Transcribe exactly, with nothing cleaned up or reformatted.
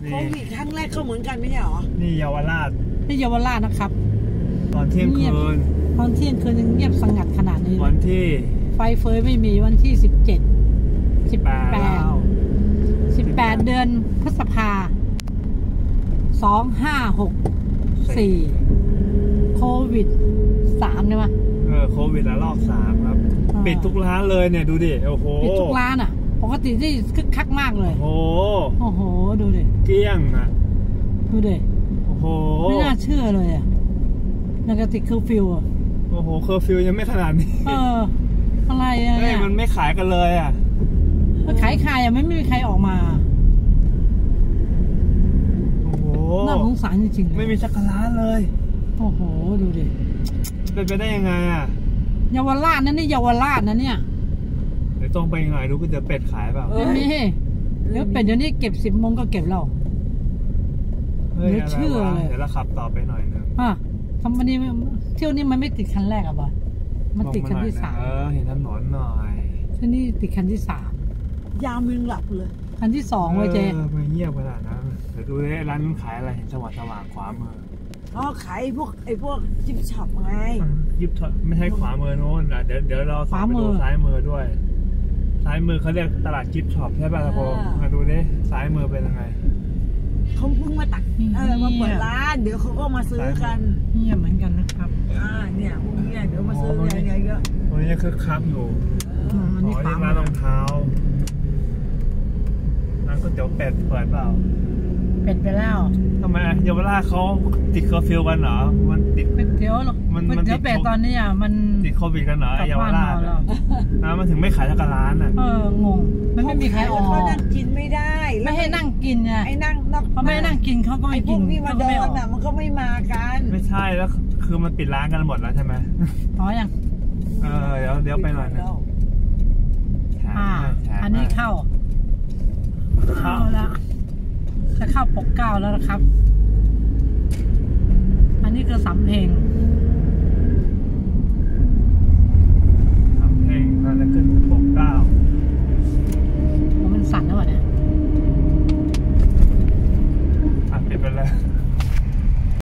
โควิดครั้งแรกก็เหมือนกันไม่ใช่หรอนี่เยาวราชนี่เยาวราชนะครับตอนเที่ยงคืนตอนเที่ยงคืนยังเงียบสงัดขนาดนี้วันที่ไฟเฟยไม่มีวันที่สิบเจ็ดสิบแปดสิบแปดเดือนพฤษภาสองห้าหกสี่โควิดสามใช่ไหมเออโควิดระลอกสามครับปิดทุกร้านเลยเนี่ยดูดิโอ้โหปิดทุกร้านอ่ะปกติที่คึกคักมากเลยโอ้โอ้โหดูดิเกลี้ยงอ่ะดูดิโอ้โหไม่น่าเชื่อเลยอ่ะนักติดเคอร์ฟิวอ่ะโอ้โหเคอร์ฟิวยังไม่ขนาดนี้เอออะไรอ่ะเนี่ยมันไม่ขายกันเลยอ่ะมันขายขายอ่ะไม่ไม่มีใครออกมาโอ้โหน่าสงสารจริงๆไม่มีสักร้านเลยโอ้โหดูดิเป็นไปได้ยังไงอ่ะเยาวราชนั่นนี่เยาวราชนะเนี่ยเดี๋ยวต้องไปหน่อยดูก๋วยเตี๋ยวเป็ดขายเปล่าไม่มีเดี๋ยวเป็ดเดี๋ยวนี้เก็บสิบโมงก็เก็บเราเฮ้ยเชื่อเลยเดี๋ยวเราขับต่อไปหน่อยนึงอ่ะทำวันนี้เที่ยวนี้มันไม่ติดคันแรกอ่ะบ่มันติดคันที่สามเออเห็นถนนหน่อยที่นี่ติดคันที่สามยามมึงหลับเลยคันที่สองเว้ยเจเออไม่เงียบขนาดนั้นเดี๋ยวดูร้านขายอะไรเห็นสว่างสว่างขวามืออ๋อขายพวกไอ้พวกจิบช็อปไงจิบช็อปไม่ใช่ขวามือโน้นอ่ะเดี๋ยวเดี๋ยวเราสายมือซ้ายมือด้วยซ้ายมือเขาเรียกตลาดจิบช็อปใช่ป่ะตะโพมาดูดิซ้ายมือเป็นยังไงเขาเพิ่งมาตักเออมาเปิดร้านเดี๋ยวเขาก็มาซื้อกันเงียบเหมือนกันนะครับอ่าเนี่ยพวกนี้เดี๋ยวมาซื้อกันเยอะๆวันนี้คึกคักอยู่อ๋อนี่ร้านรองเท้าร้านก๋วยเตี๋ยวเป็ดเปิดเปล่าเป็ดไปแล้วทำไมเยาวราชเขาติดเคอร์ฟิวกันเหรอมันติดเป็ดเตี๋ยวหรอมันเตี๋ยวเป็ดตอนนี้อ่ะมันติดโควิดกันเหรอเยาวราชนะมันถึงไม่ขายทั้งร้านอ่ะเอองงมันไม่มีใครออกเขานั่งกินไม่ได้ไม่ให้นั่งกินไงไอ้นั่งเขาไม่นั่งกินเขาก็ไม่กินพวกที่มาเดินอ่ะมันก็ไม่มากันไม่ใช่แล้วคือมันปิดร้านกันหมดแล้วใช่ไหมอ๋อยังเออเดี๋ยวเดี๋ยวไปหน่อยนะอ่าอันนี้เข้าเข้าแล้วจะเข้าปกเก้าแล้วนะครับอันนี้คือสำเพ็ง